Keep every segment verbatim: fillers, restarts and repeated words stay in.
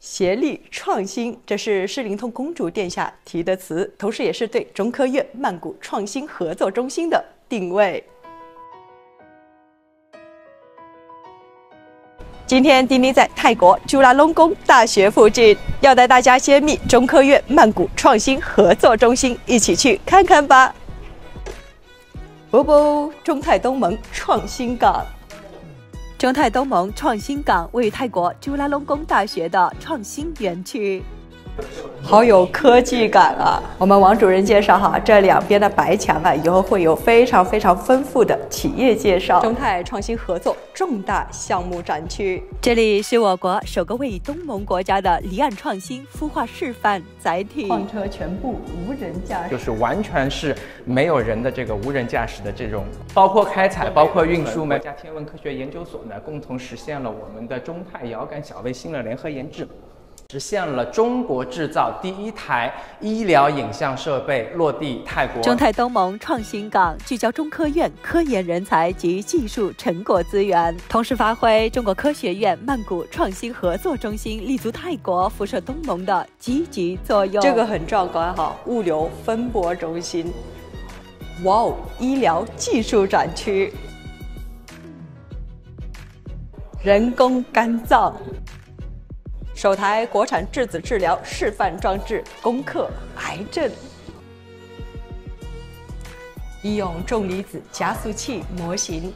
协力创新，这是诗灵通公主殿下提的词，同时也是对中科院曼谷创新合作中心的定位。今天丁丁在泰国朱拉隆功大学附近，要带大家揭秘中科院曼谷创新合作中心，一起去看看吧。啵啵，中泰东盟创新港。 中泰东盟创新港位于泰国朱拉隆功大学的创新园区，好有科技感啊！我们王主任介绍哈，这两边的白墙啊，以后会有非常非常丰富的企业介绍。中泰创新合作重大项目展区，这里是我国首个位于东盟国家的离岸创新孵化示范载体。矿车全部无人驾驶， 就是完全是没有人的这个无人驾驶的这种，包括开采，包括运输。国家天文科学研究所呢，共同实现了我们的中泰遥感小卫星的联合研制。 实现了中国制造第一台医疗影像设备落地泰国。 中泰东盟创新港聚焦中科院科研人才及技术成果资源，同时发挥中国科学院曼谷创新合作中心立足泰国、辐射东盟的积极作用。这个很壮观哈！物流分拨中心，哇哦，医疗技术展区，人工肝脏。 首台国产质子治疗示范装置攻克癌症，医用重离子加速器模型。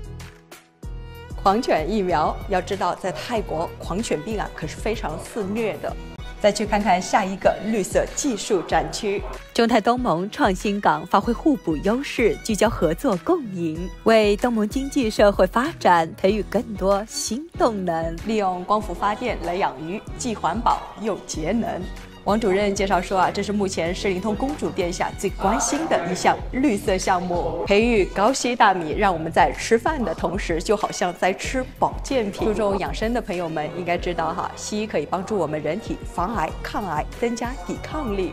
狂犬疫苗，要知道在泰国狂犬病啊可是非常肆虐的。再去看看下一个绿色技术展区，中泰东盟创新港发挥互补优势，聚焦合作共赢，为东盟经济社会发展培育更多新动能。利用光伏发电来养鱼，既环保又节能。 王主任介绍说啊，这是目前诗灵通公主殿下最关心的一项绿色项目，培育高硒大米，让我们在吃饭的同时，就好像在吃保健品。注重养生的朋友们应该知道哈，硒可以帮助我们人体防癌、抗癌，增加抵抗力。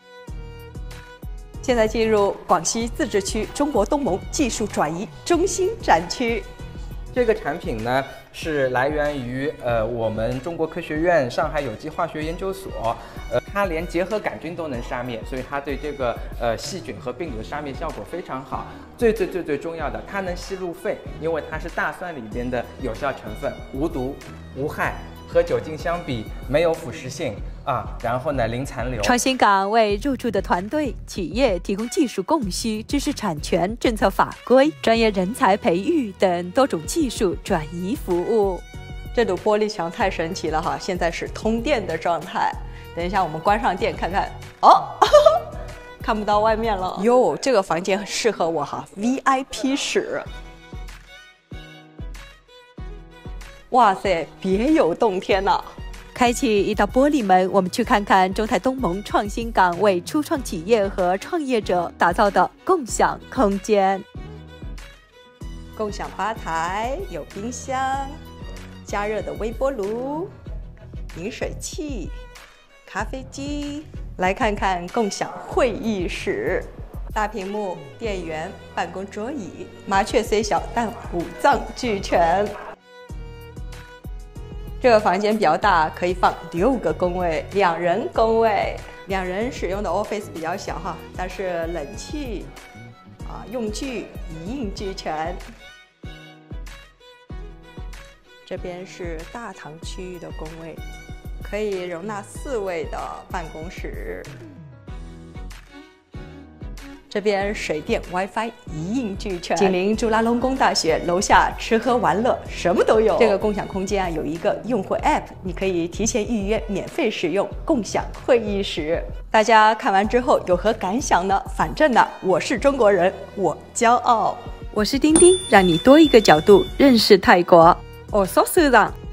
现在进入广西自治区中国东盟技术转移中心展区。 这个产品呢是来源于呃我们中国科学院上海有机化学研究所，呃它连结核杆菌都能杀灭，所以它对这个呃细菌和病毒的杀灭效果非常好。最最最最重要的，它能吸入肺，因为它是大蒜里边的有效成分，无毒无害，和酒精相比没有腐蚀性。 啊，然后呢，零残留。 创新港为入驻的团队、企业提供技术供需、知识产权、政策法规、专业人才培育等多种技术转移服务。这堵玻璃墙太神奇了哈，现在是通电的状态。等一下我们关上电看看，哦，看不到外面了。哟，这个房间很适合我哈 ，V I P 室。哇塞，别有洞天呐！ 开启一道玻璃门，我们去看看中泰东盟创新港为初创企业和创业者打造的共享空间。共享吧台，有冰箱、加热的微波炉、饮水器、咖啡机。来看看共享会议室，大屏幕、电源、办公桌椅。麻雀虽小，但五脏俱全。 这个房间比较大，可以放六个工位，两人工位。两人使用的 Office 比较小哈，但是冷气啊用具一应俱全。这边是大堂区域的工位，可以容纳四位的办公室。 这边水电 WiFi 一应俱全，紧邻朱拉隆功大学，楼下吃喝玩乐什么都有。这个共享空间啊，有一个用户 App， 你可以提前预约，免费使用共享会议室。大家看完之后有何感想呢？反正呢，我是中国人，我骄傲。我是丁丁，让你多一个角度认识泰国。我说是的。